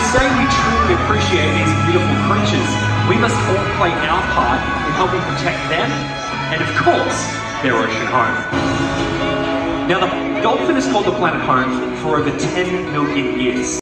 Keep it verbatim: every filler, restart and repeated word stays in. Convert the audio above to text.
say we truly appreciate these beautiful creatures, we must all play our part in helping protect them and, of course, their ocean home. Now, the dolphin has called the planet home for over ten million years.